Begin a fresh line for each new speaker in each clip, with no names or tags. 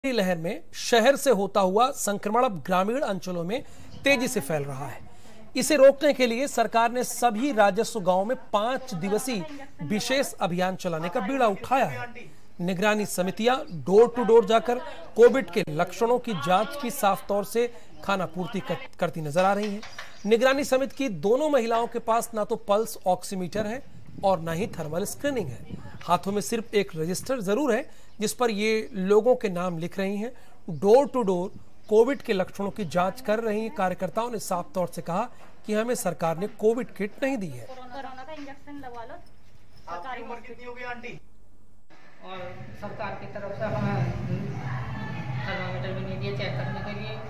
लहर में शहर से होता हुआ संक्रमण अब ग्रामीण अंचलों में तेजी से फैल रहा है। इसे रोकने के लिए सरकार ने सभी राजस्व गांवों में 5 दिवसीय विशेष अभियान चलाने का बीड़ा उठाया है। निगरानी समितियां डोर टू डोर जाकर कोविड के लक्षणों की जांच की साफ तौर से खानापूर्ति करती नजर आ रही हैं। निगरानी समिति की दोनों महिलाओं के पास ना तो पल्स ऑक्सीमीटर है और ना ही थर्मल स्क्रीनिंग है। हाथों में सिर्फ एक रजिस्टर जरूर है जिस पर ये लोगों के नाम लिख रही हैं। डोर टू डोर कोविड के लक्षणों की जांच कर रही कार्यकर्ताओं ने साफ तौर से कहा कि हमें सरकार ने कोविड किट नहीं दी है।
कोरोना का इंजेक्शन लगवा लो।
आपकी उम्र कितनी हो गई आंटी?
और सरकार की तरफ से हमें थर्मामीटर भी नहीं दिए चेक करने के लिए,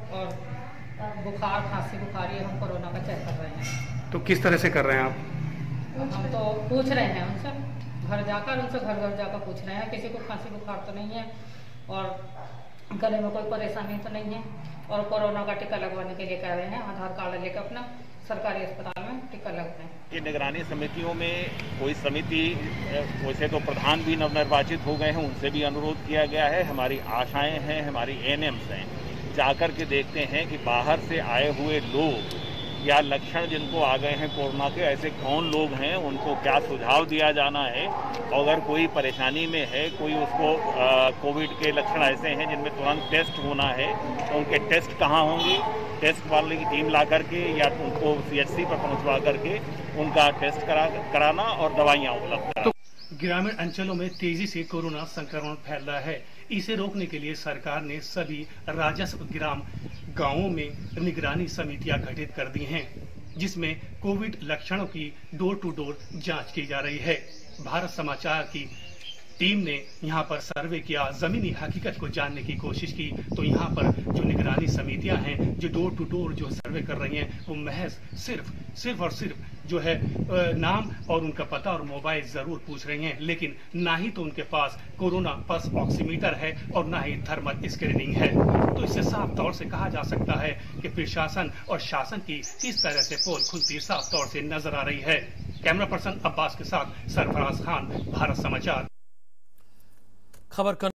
और बुखार खांसी बुखार ये हम कोरोना का चेक कर रहे हैं।
तो किस तरह से कर रहे हैं आप?
हम तो पूछ रहे हैं उनसे, घर घर जाकर पूछ रहे हैं किसी को खांसी बुखार तो नहीं है और गले में कोई परेशानी तो नहीं है, और कोरोना का टीका लगवाने के लिए कह रहे हैं। आधार कार्ड लेकर अपना सरकारी अस्पताल में टीका लगवाएं।
ये निगरानी समितियों में कोई समिति, वैसे तो प्रधान भी नवनिर्वाचित हो गए हैं, उनसे भी अनुरोध किया गया है। हमारी आशाएं हैं, हमारी एएनएम्स हैं, जाकर के देखते हैं कि बाहर से आए हुए लोग या लक्षण जिनको आ गए हैं कोरोना के, ऐसे कौन लोग हैं, उनको क्या सुझाव दिया जाना है। अगर कोई परेशानी में है, कोई उसको कोविड के लक्षण ऐसे हैं जिनमें तुरंत टेस्ट होना है, तो उनके टेस्ट कहाँ होंगे, टेस्ट वाले की टीम ला करके या उनको सीएचसी पर पहुंचवा करके उनका टेस्ट कराना और दवाइयाँ उपलब्ध कराना।
ग्रामीण अंचलों में तेजी से कोरोना संक्रमण फैल रहा है। इसे रोकने के लिए सरकार ने सभी राजस्व ग्राम गांवों में निगरानी समितियां गठित कर दी हैं, जिसमें कोविड लक्षणों की डोर टू डोर जांच की जा रही है। भारत समाचार की टीम ने यहां पर सर्वे किया, जमीनी हकीकत को जानने की कोशिश की, तो यहां पर जो निगरानी समितियां हैं जो डोर टू डोर जो सर्वे कर रही हैं, वो महज सिर्फ और सिर्फ जो है नाम और उनका पता और मोबाइल जरूर पूछ रही हैं, लेकिन ना ही तो उनके पास कोरोना पल्स ऑक्सीमीटर है और ना ही थर्मल स्क्रीनिंग है। तो इससे साफ तौर से कहा जा सकता है कि प्रशासन और शासन की किस तरह से पोल खुलती साफ तौर से नजर आ रही है। कैमरा पर्सन अब्बास के साथ सरफराज खान, भारत समाचार।
खबर